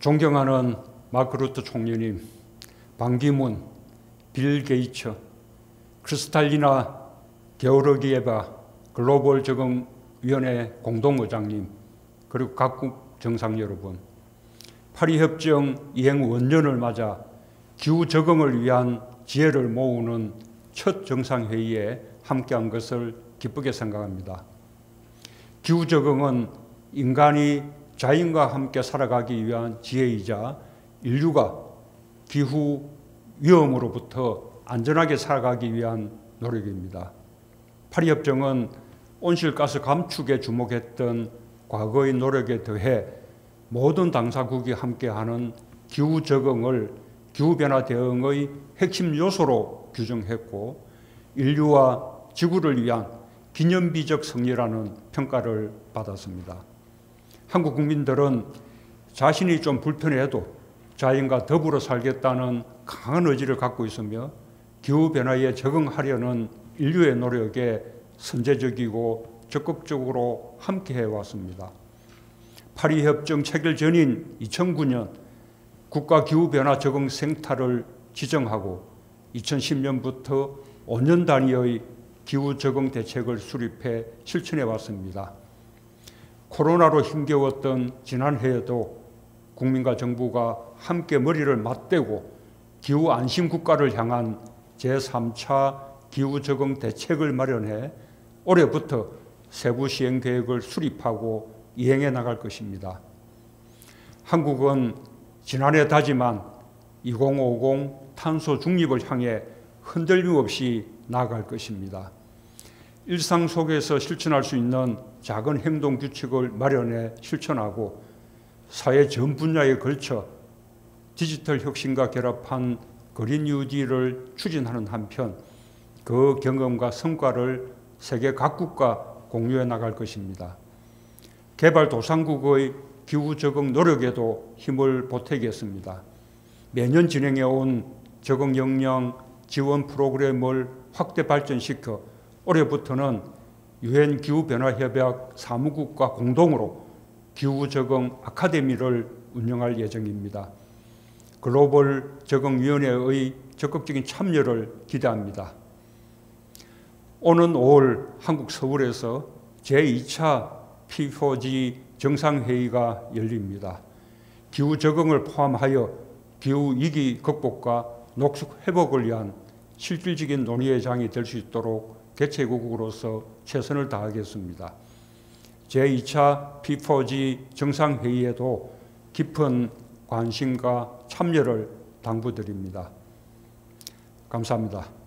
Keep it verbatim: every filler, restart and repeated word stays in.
존경하는 마크 루트 총리님, 반기문, 빌 게이츠, 크리스탈리나 게오르기예바 글로벌 적응위원회 공동의장님, 그리고 각국 정상 여러분, 파리 협정 이행 원년을 맞아 기후 적응을 위한 지혜를 모으는 첫 정상회의에 함께한 것을 기쁘게 생각합니다. 기후 적응은 인간이 자연과 함께 살아가기 위한 지혜이자 인류가 기후 위험으로부터 안전하게 살아가기 위한 노력입니다. 파리 협정은 온실가스 감축에 주목했던 과거의 노력에 더해 모든 당사국이 함께하는 기후 적응을 기후변화 대응의 핵심 요소로 규정했고 인류와 지구를 위한 기념비적 승리라는 평가를 받았습니다. 한국 국민들은 자신이 좀 불편해도 자연과 더불어 살겠다는 강한 의지를 갖고 있으며 기후변화에 적응하려는 인류의 노력에 선제적이고 적극적으로 함께해 왔습니다. 파리협정 체결 전인 이천구 년 국가기후변화 적응 생태를 지정하고 이천십 년부터 오 년 단위의 기후 적응 대책을 수립해 실천해 왔습니다. 코로나로 힘겨웠던 지난해에도 국민과 정부가 함께 머리를 맞대고 기후 안심 국가를 향한 제삼 차 기후 적응 대책을 마련해 올해부터 세부 시행 계획을 수립하고 이행해 나갈 것입니다. 한국은 지난해 다짐한 이천오십 탄소 중립을 향해 흔들림 없이 나아갈 것입니다. 일상 속에서 실천할 수 있는 작은 행동 규칙을 마련해 실천하고 사회 전 분야에 걸쳐 디지털 혁신과 결합한 그린 뉴딜을 추진하는 한편 그 경험과 성과를 세계 각국과 공유해 나갈 것입니다. 개발도상국의 기후 적응 노력에도 힘을 보태겠습니다. 매년 진행해 온 적응 역량 지원 프로그램을 확대 발전시켜 올해부터는 유엔 기후변화협약 사무국과 공동으로 기후적응 아카데미를 운영할 예정입니다. 글로벌 적응위원회의 적극적인 참여를 기대합니다. 오는 오월 한국 서울에서 제이 차 피 사 지 정상회의가 열립니다. 기후 적응을 포함하여 기후 위기 극복과 녹색 회복을 위한 실질적인 논의의 장이 될 수 있도록 개최국으로서 최선을 다하겠습니다. 제이 차 피 사 지 정상회의에도 깊은 관심과 참여를 당부드립니다. 감사합니다.